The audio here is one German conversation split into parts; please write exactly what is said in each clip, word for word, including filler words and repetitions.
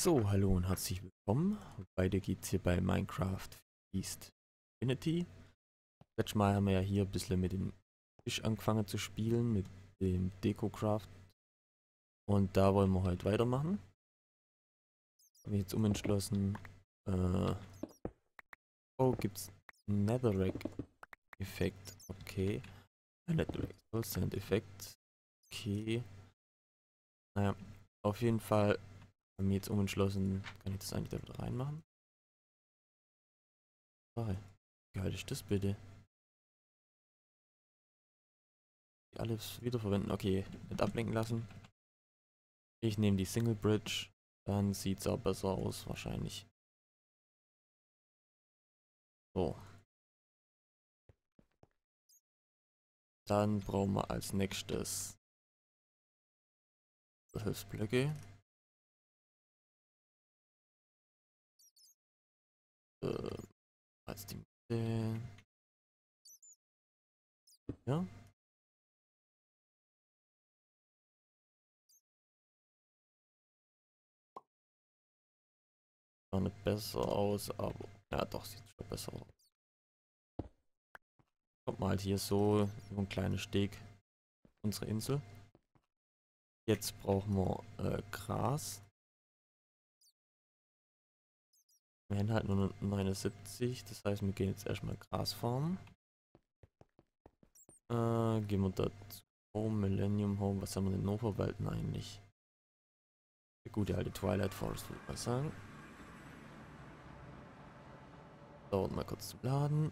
So, hallo und herzlich willkommen. Weiter geht's hier bei Minecraft Feast Infinity. Letztes Mal haben wir ja hier ein bisschen mit dem Fisch angefangen zu spielen, mit dem Decocraft. Und da wollen wir heute weitermachen. Habe mich jetzt umentschlossen. Äh, oh, gibt's Netherrack-Effekt. Okay. Ein Netherrack Soul Sand-Effekt. Okay. Naja, auf jeden Fall haben wir jetzt umentschlossen. Kann ich das eigentlich da wieder reinmachen? Ah, wie geil ist das bitte? Alles wiederverwenden. Okay, nicht ablenken lassen. Ich nehme die Single Bridge. Dann sieht es auch besser aus, wahrscheinlich. So. Dann brauchen wir als nächstes Hilfsblöcke. Äh, als die Mitte. Ja. Sah nicht besser aus, aber. Ja, doch, sieht schon besser aus. Kommt mal halt hier so über ein kleines Steg unsere Insel. Jetzt brauchen wir äh, Gras. Wir haben halt nur neunundsiebzig, das heißt, wir gehen jetzt erstmal Gras farmen. Äh, gehen wir da Home, Millennium Home, was haben wir denn noch für Welten eigentlich? Die gute alte Twilight Forest, würde ich mal sagen. Dauert mal kurz zu laden.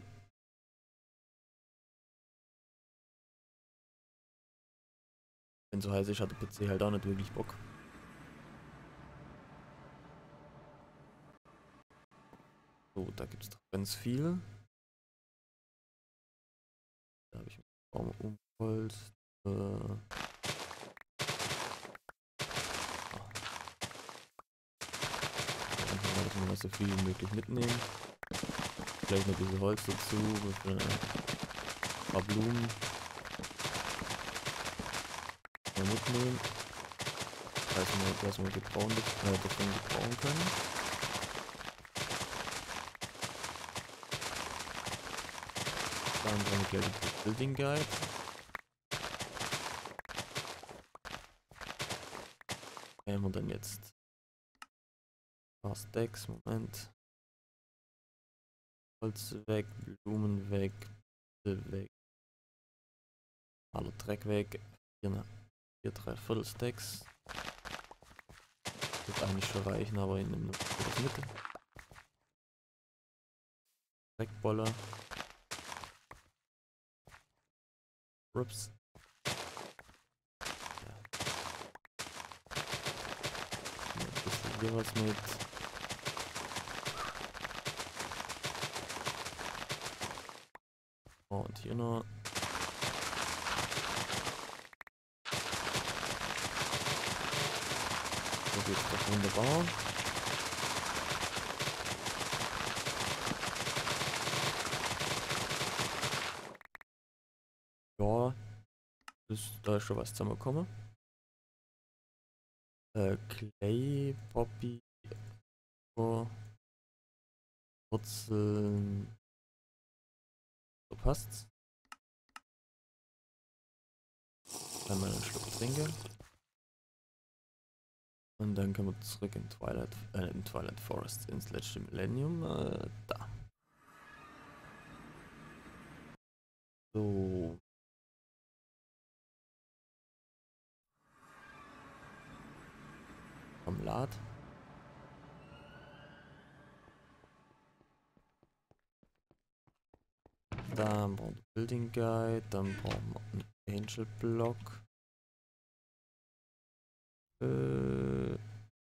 Wenn so heiß ist, hat der P C halt auch nicht wirklich Bock. So, da gibt es doch ganz viel. Da habe ich Baum umgeholt. Äh, einfach mal, dass wir mal so viel wie möglich mitnehmen. Vielleicht noch ein bisschen Holz dazu, für ein paar Blumen. Mal mitnehmen. Das heißt, dass wir gebrauen, äh, davon gebrauen können. Dann brauchen wir gleich den Building Guide. Nehmen wir dann jetzt ein paar Stacks, Moment. Holz weg, Blumen weg, Bitte weg, aller Dreck weg. Hier, hier drei Viertel Stacks. Wird eigentlich schon reichen, aber ich nehme noch das mit. Dreckboller. Ups. Ja. Ein bisschen hier was mit. Oh, und hier noch. So geht's doch wunderbar. Ja, das, da ist schon was zusammengekommen. Äh, Clay, Poppy, oh, Wurzeln. So passt's. Einmal einen Schluck trinken. Und dann können wir zurück in Twilight, äh, in Twilight Forest ins letzte Millennium. Äh, da. So. Vom Lad. Dann brauchen wir Building Guide. Dann brauchen wir einen Angel Block. Äh,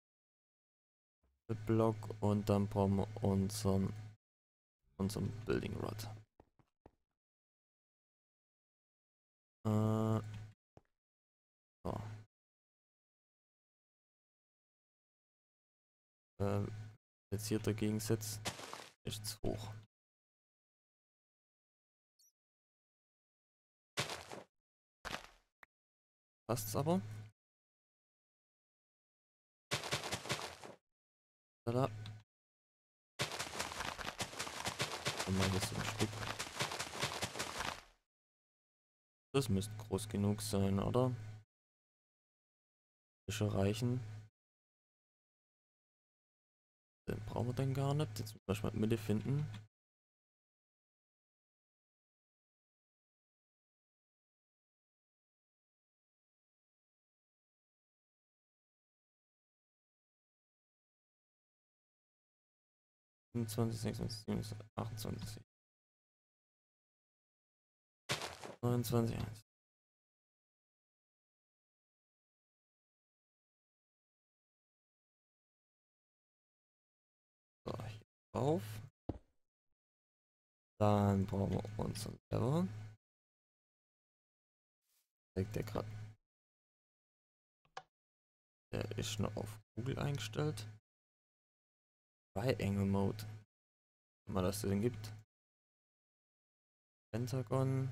Block. Und dann brauchen wir unseren, unseren Building Rod. Äh, so. Äh, jetzt hier dagegen setzt, ist es hoch. Passt's aber. Tada. Und mal hier so ein Stück. Das müsste groß genug sein, oder? Schon reichen. Den brauchen wir dann gar nicht. Jetzt müssen wir erstmal die Mitte finden. fünfundzwanzig, sechsundzwanzig, siebenundzwanzig, achtundzwanzig, neunundzwanzig, eins. So, hier drauf. Dann brauchen wir unseren Lever. Zeigt der gerade. Der ist noch auf Google eingestellt. Triangle Mode. Wenn man das denn gibt. Pentagon.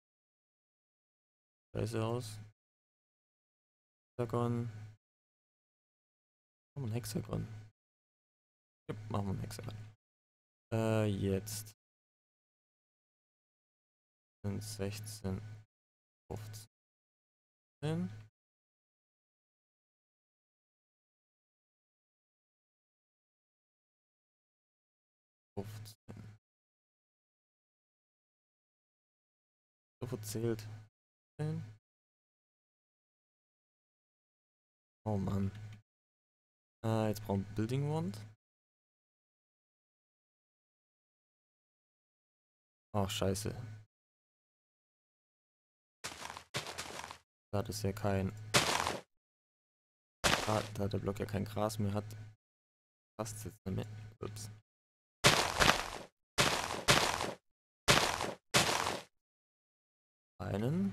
Scheiße aus. Hexagon. Machen wir ein Hexagon. Ja, machen wir ein Hexagon. Äh, jetzt. sechzehn, fünfzehn. fünfzehn. So verzählt. Oh Mann. Äh, jetzt brauchen wir Building Wand. Ach, scheiße. Da hat es ja kein... Ah, da der Block ja kein Gras mehr hat. Passt jetzt nicht mehr. Ups. Einen.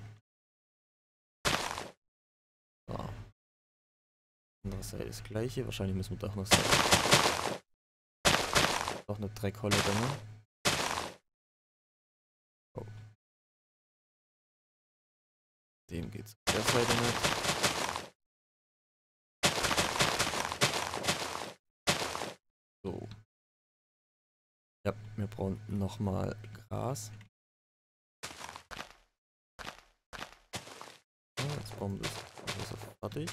So. Andere Seite ist das gleiche. Wahrscheinlich müssen wir doch noch Seite. Doch eine Dreckholle drin. Oh. Dem geht's auf der Seite nicht. So. Ja, wir brauchen nochmal Gras. So, jetzt brauchen wir das also fertig.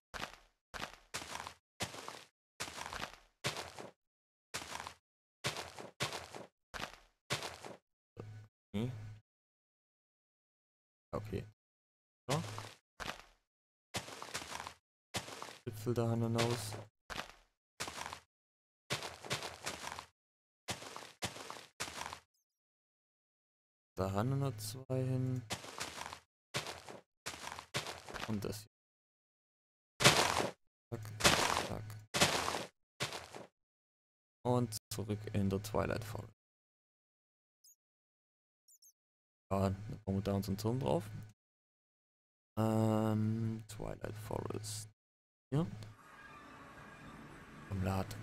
Okay. So. Gipfel da hinaus. Da haben noch zwei hin. Und das hier. Zack, zack. Und zurück in der Twilight Forest. Ja, dann bauen wir da unseren Turm drauf. Ähm, Twilight Forest. Hier. Am Laden.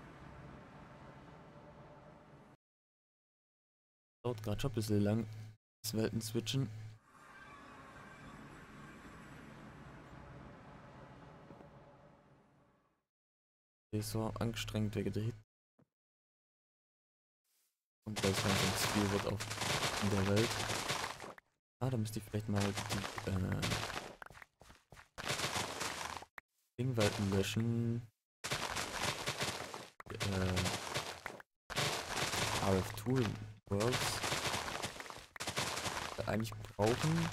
Dauert gerade schon ein bisschen lang. Das Welten switchen. Ist so angestrengt wegen der Hitze. Und weil es langsam zu viel wird auf in der Welt. Ah, da müsste ich vielleicht mal die äh, Dingwelten löschen. Äh, R F Tool Worlds. Wir eigentlich brauchen,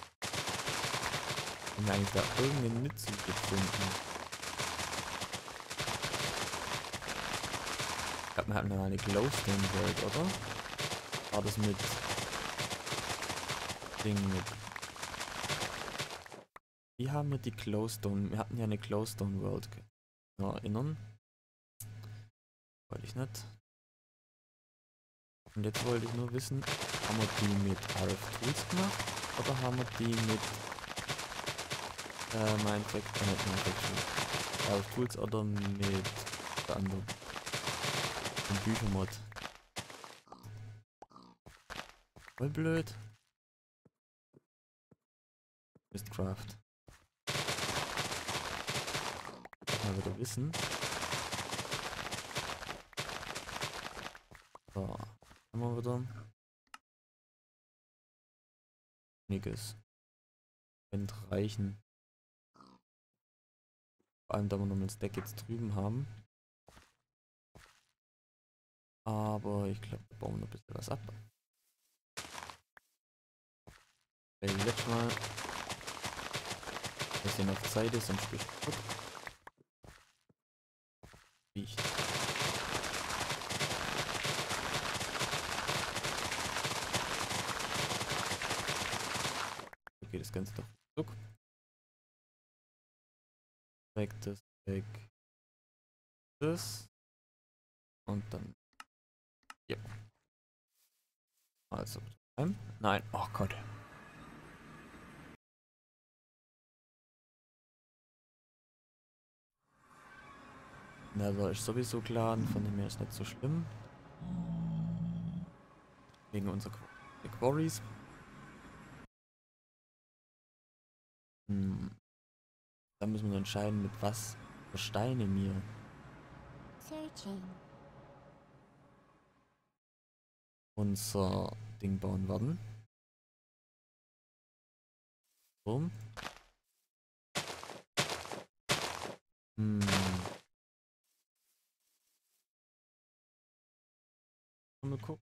um wir eigentlich da irgendeine Nütze gefunden. Ich glaube, wir hatten noch eine Glowstone World, oder? War das mit Ding mit. Wie haben wir die Glowstone? Wir hatten ja eine Glowstone World. Noch erinnern? Wollte ich nicht. Und jetzt wollte ich nur wissen, haben wir die mit R F Tools gemacht? Oder haben wir die mit äh, Minecraft, äh, nicht Minecraft, R F Tools oder mit der anderen? Ein Büchermod. Voll blöd. Mistcraft. Mal wieder wissen. So, haben wir wieder. Einiges. Könnte reichen. Vor allem, da wir noch das Deck jetzt drüben haben. Aber ich glaube, wir bauen noch ein bisschen was ab. Weil letztes Mal, dass hier noch Zeit ist und spielt gut. Riecht. Okay, das Ganze doch zurück. Weg das, weg das. Und dann. Ja. Also. Nein, oh Gott. Nether ist sowieso geladen, von dem her ist nicht so schlimm. Wegen unserer Qu Quarries. Hm. Da müssen wir entscheiden, mit was für Steine mir unser Ding bauen werden. So. Hm. Mal gucken.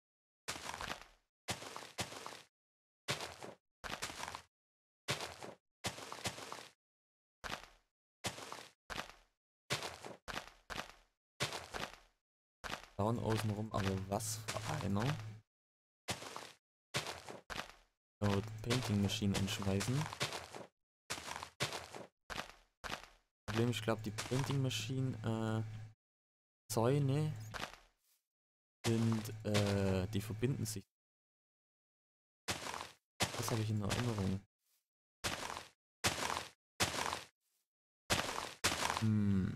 Bauen außenrum, aber was für einer? So, Painting Machine anschmeißen. Problem, ich glaube, die Painting Machine äh, Zäune sind, äh, die verbinden sich. Das habe ich in Erinnerung. Hm.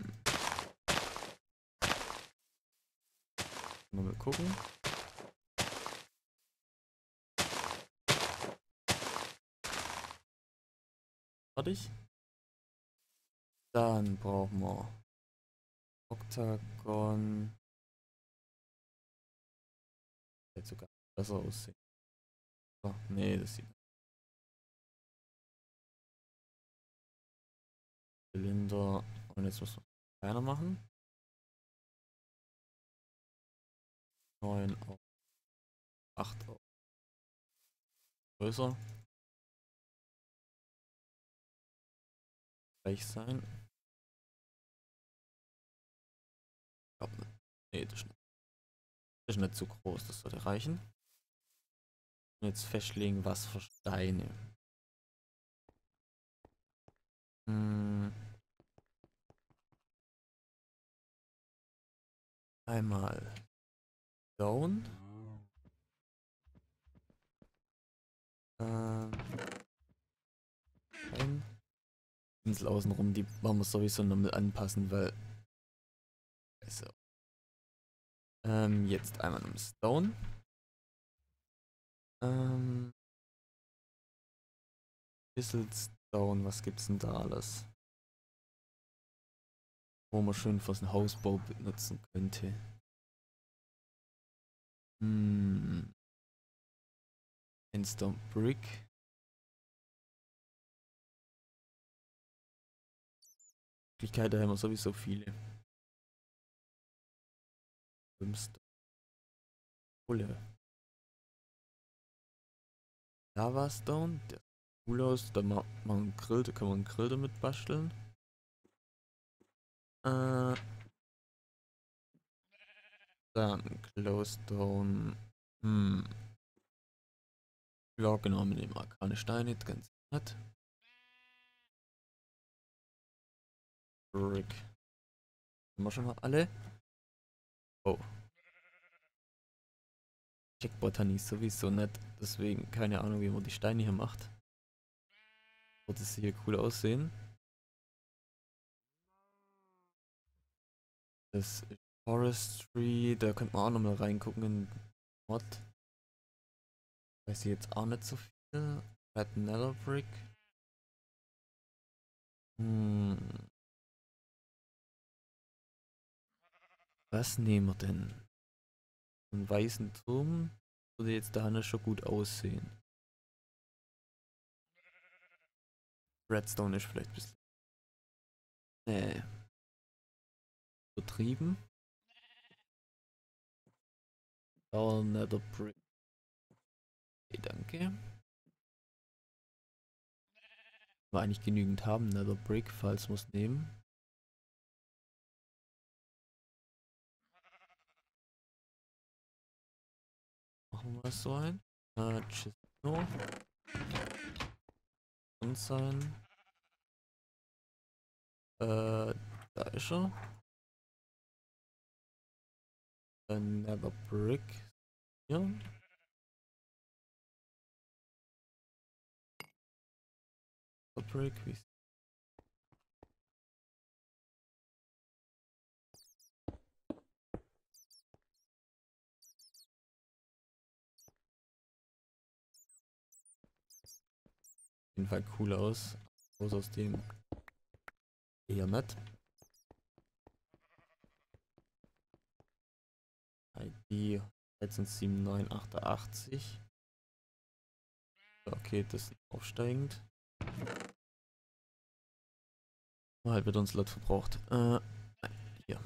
Mal gucken. Fertig. Dann brauchen wir Octagon. Jetzt sogar besser aussehen. Oh, nee, das sieht Zylinder. Und jetzt muss man kleiner machen. neun auf acht auf größer. Gleich sein. Ich glaube nicht. Nee, das ist nicht. Das ist nicht zu groß, das sollte reichen. Und jetzt festlegen, was für Steine. Hm. Einmal Down. Ähm. Ein. Insel außenrum, die wollen wir sowieso nochmal anpassen, weil. Also. Ähm, jetzt einmal um Stone. Ähm. Stone, was gibt's denn da alles? Wo man schön fürs Hausbau benutzen könnte. Hm. Endstone Brick. Möglichkeiten haben wir sowieso viele. Brimstone. Kohle. Lava Stone. Der sieht cool aus. Da macht man einen Grill, da kann man einen Grill damit basteln. Äh. Dann Glowstone. Hm. Ja, genau, mit dem arkane Steine, ganz nett. Brick. Haben wir schon mal alle? Oh. Checkbotany ist sowieso nett, deswegen keine Ahnung, wie man die Steine hier macht. Wird es hier cool aussehen. Das ist Forestry, da könnte man auch nochmal reingucken in Mod. Weiß ich jetzt auch nicht so viel. Red Nether Brick. Hm. Was nehmen wir denn? einen weißen Turm würde jetzt da schon gut aussehen. Redstone ist vielleicht ein bisschen äh, übertrieben. Oh, Nether Brick. Okay, danke. Wir eigentlich genügend haben, Nether Brick, falls wir es nehmen. Machen wir so ein. Äh, Chisno. Und sein. Äh, da ist er. Dann Nether Brick. Hier. Nether Brick, wie auf jeden Fall cool aus. Aus aus dem eher nicht. I D sieben neun acht acht. Okay, das ist aufsteigend. Halt wird uns Lot verbraucht. Äh, hier.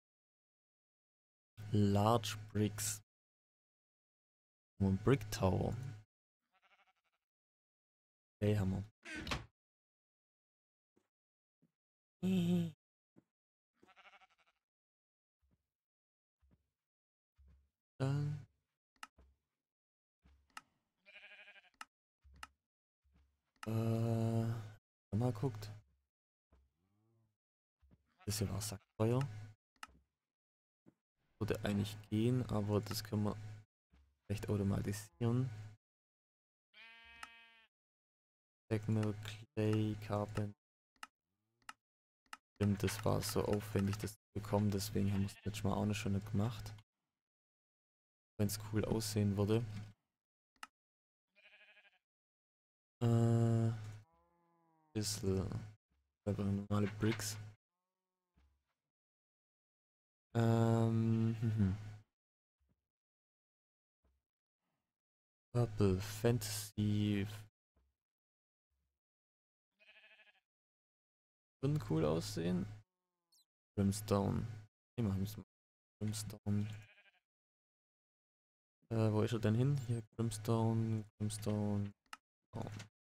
Large Bricks. Und Brick Tower. Okay, Hammer. Dann. Äh, mal guckt. Das hier war Sackfeuer. Würde eigentlich gehen, aber das können wir vielleicht automatisieren. Signal, Clay, Carpent. Stimmt, das war so aufwendig, das zu bekommen, deswegen haben wir es jetzt mal auch nicht schon gemacht. Wenn es cool aussehen würde. Äh, bisschen einfach normale Bricks. Ähm, hm. Purple Fantasy. Würden cool aussehen. Brimstone. Immer Brimstone. Äh, wo ist er denn hin? Hier, Brimstone, Brimstone. Oh.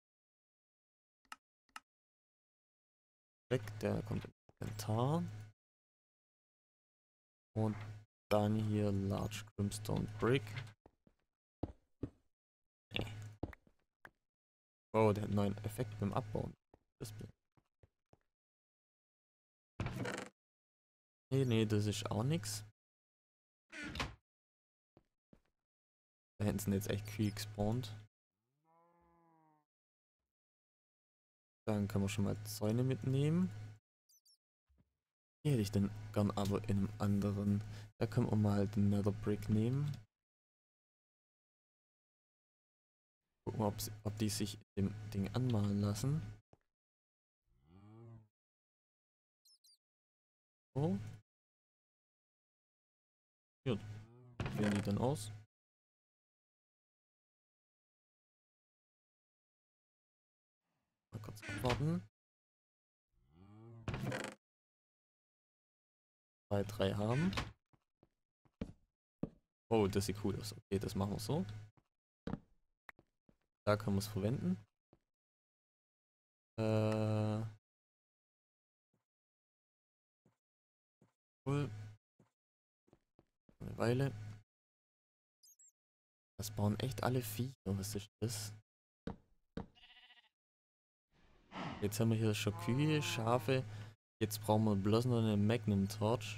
Weg, der kommt im Inventar. Und dann hier Large Brimstone Brick. Nee. Oh, der hat einen neuen Effekt beim Abbauen. Das nee, nee, das ist auch nix. Da hinten sind jetzt echt viel gespawnt. Dann können wir schon mal Zäune mitnehmen. Die hätte ich dann gern aber in einem anderen. Da können wir mal den Nether Brick nehmen. Gucken, ob, sie, ob die sich im Ding anmalen lassen. Oh. Ja, wie sehen die dann aus? Mal kurz abwarten. Zwei, drei haben. Oh, das sieht cool aus. Okay, das machen wir so. Da können wir es verwenden. Äh. Cool. Eine Weile. Das bauen echt alle Viecher. Was ist das? Jetzt haben wir hier schon Kühe, Schafe. Jetzt brauchen wir bloß noch eine Magnum Torch.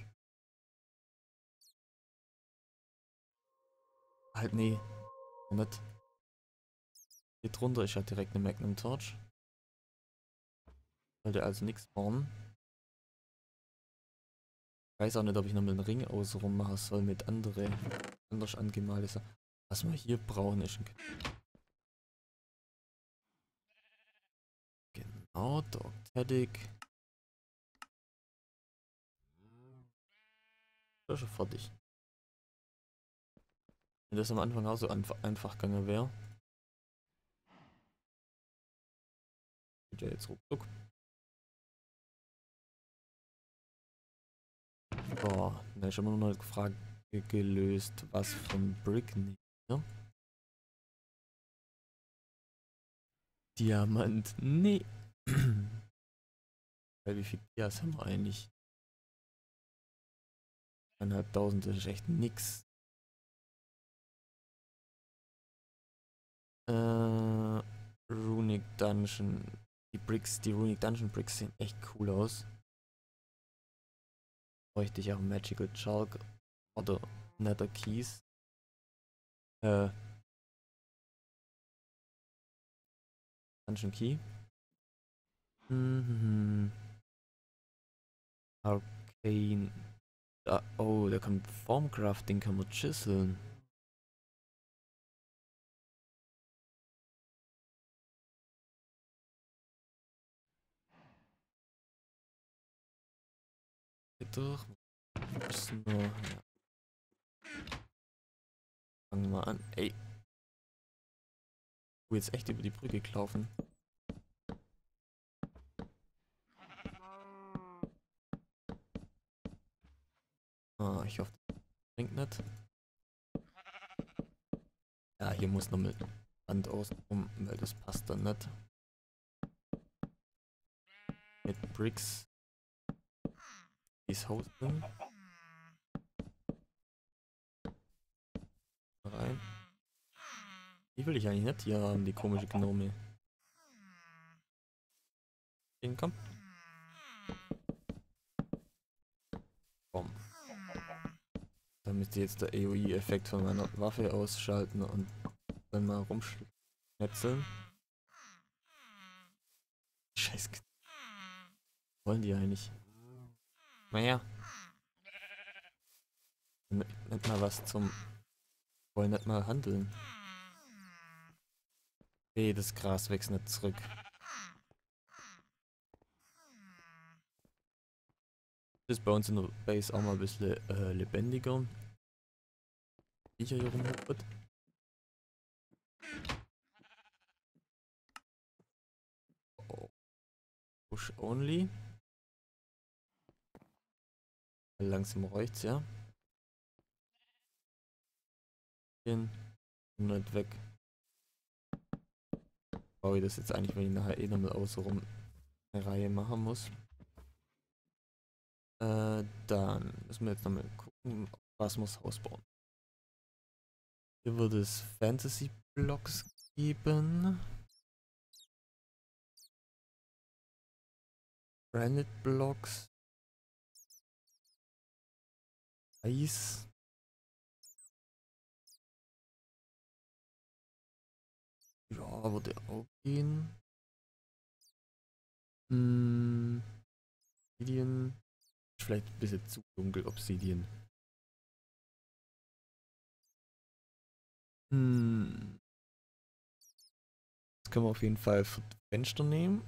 Halt, nee. Moment. Hier drunter ist ja direkt eine Magnum Torch. Sollte also nichts spawnen. Ich weiß auch nicht, ob ich nochmal einen Ring außenrum machen soll mit andere, anders angemalte Sachen. Was wir hier brauchen ist ein... Genau, Dogmatic. Das ist schon fertig. Wenn das am Anfang auch so einfach, einfach gegangen wäre. Geht ja jetzt ruckzuck. Boah, da ist immer noch eine Frage gelöst, was von Brick nicht, ne? Diamant, nee. Weil wie viel Dias haben wir eigentlich? eineinhalbtausend, das ist echt nix. Äh, Runic Dungeon. Die Bricks, die Runic Dungeon Bricks sehen echt cool aus. Bräuchte ich auch Magical Chalk oder Nether Keys. Äh, Dungeon Key. Mhm. Arcane. Da, oh, da kann Formcrafting, kann man chiseln. Geht durch. Müssen wir, ja. Fangen wir an. Ey. Du jetzt echt über die Brücke gelaufen. Ah, ich hoffe, das bringt nicht. Ja, hier muss noch mit Hand außen rum, weil das passt dann nicht. Mit Bricks. Dieses Haus drin. Rein. Die will ich eigentlich nicht hier haben, die komische Gnome. Den komm. Komm. Dann müsste jetzt der A O E-Effekt von meiner Waffe ausschalten und dann mal rumschnetzeln. Scheiß. Wollen die eigentlich? Naja. Nicht mal was zum. Wollen nicht mal handeln. Ey, das Gras wächst nicht zurück. Das ist bei uns in der Base auch mal ein bisschen äh, lebendiger. Ich hier rumhüpft. Oh. Push only. Langsam räucht's, ja. Hin. Nicht weg. Baue ich das jetzt eigentlich, wenn ich nachher eh nochmal außenrum eine Reihe machen muss. Äh, dann müssen wir jetzt nochmal gucken, was muss Haus bauen. Hier würde es Fantasy Blocks geben. Granite Blocks. Eis. Ja, würde auch gehen. Hm. Obsidian. Vielleicht ein bisschen zu dunkel, Obsidian. Hm. Das können wir auf jeden Fall für Fenster nehmen.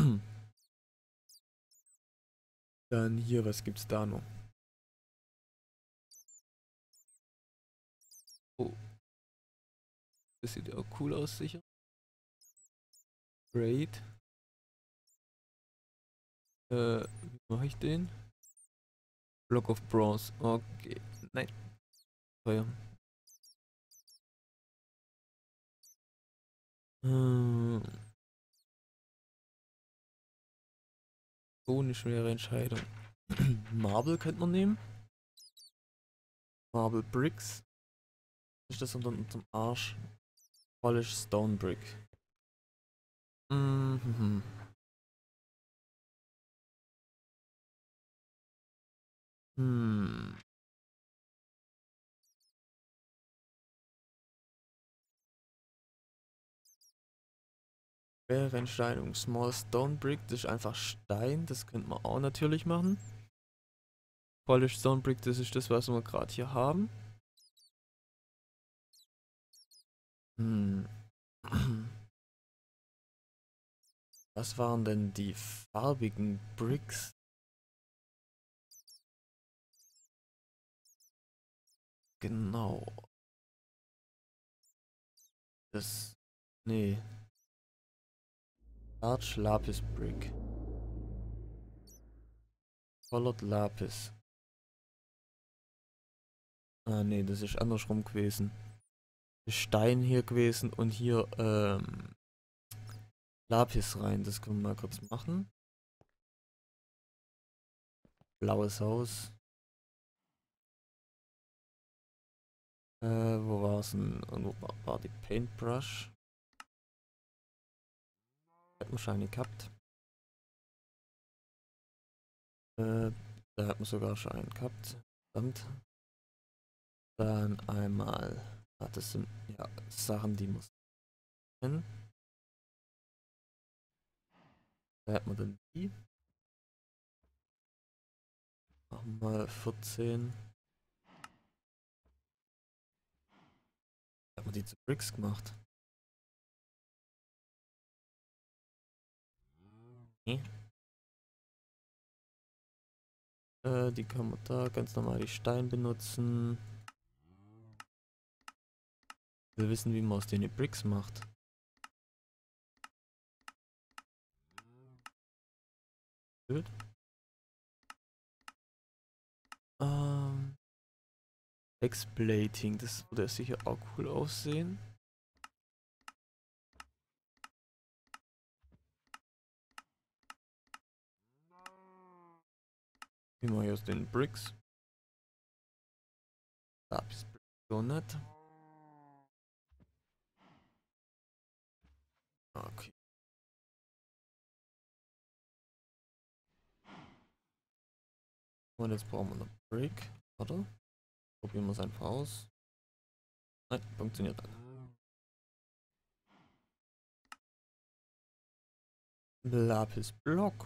Dann hier, was gibt's da noch? Oh. Das sieht ja auch cool aus, sicher. Great. Äh, wie mache ich den? Block of Bronze. Okay. Nein. Feuer. Hm. So eine schwere Entscheidung. Marble könnte man nehmen. Marble Bricks. Ist das unter unserem Arsch? Polish Stone Brick. Mhm. Hm. Schwere Entscheidung. Small Stone Brick, das ist einfach Stein. Das könnte man auch natürlich machen. Polish Stone Brick, das ist das, was wir gerade hier haben. Hm. Was waren denn die farbigen Bricks? Genau. Das. Nee. Large Lapis Brick. Colored Lapis. Ah, nee, das ist andersrum gewesen. Stein hier gewesen und hier ähm, Lapis rein. Das können wir mal kurz machen. Blaues Haus. Äh, wo war es denn? Wo war, war die Paintbrush? Hat man wahrscheinlich gehabt. Äh, da hat man sogar schon einen gehabt. Verdammt. Dann einmal. Ah, das sind ja Sachen, die muss hin. Da hat man dann die. Machen wir mal vierzehn. Da hat man die zu Bricks gemacht. Nee. Äh, die kann man da ganz normal die Stein benutzen. Wir wissen, wie man aus denen Bricks macht. Gut. Ähm, Explating, das würde sicher auch cool aussehen. Wie mache ich aus den Bricks? Lapis Brick so nicht. Okay. Und jetzt brauchen wir noch Brick, oder? Probieren wir es einfach aus. Nein, funktioniert nicht. Lapis Block.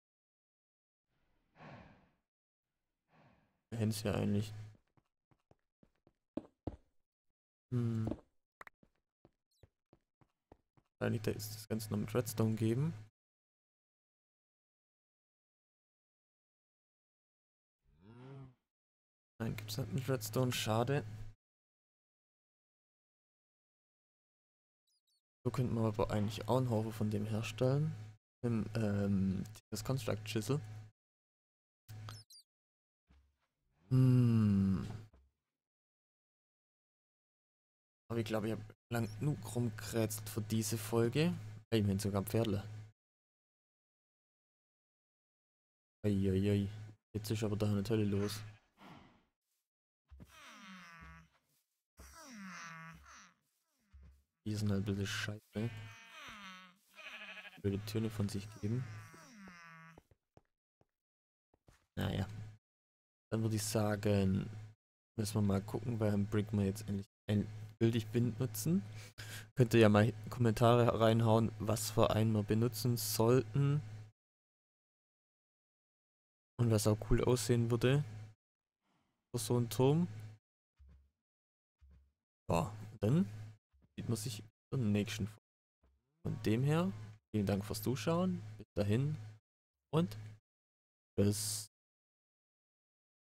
Wir hätten es ja eigentlich. Hm. Eigentlich da ist das Ganze noch mit Redstone geben. Nein, gibt es nicht mit Redstone. Schade. So könnten wir aber eigentlich auch einen Haufen von dem herstellen. Im, ähm, das Construct Chisel. Hm. Aber ich glaube, ich habe lang genug rumgerätselt für diese Folge. Hey, wir haben sogar Pferdle. Eieiei. Jetzt ist aber da eine Hölle los. Die sind halt ein bisschen scheiße. Würde Töne von sich geben. Naja. Dann würde ich sagen, müssen wir mal gucken, weil Brick wir jetzt endlich endgültig benutzen. Könnt ihr ja mal Kommentare reinhauen, was für einen wir benutzen sollten. Und was auch cool aussehen würde. Für so einen Turm. Ja, dann sieht man sich in der nächsten Folge. Von dem her, vielen Dank fürs Zuschauen. Bis dahin und tschüss.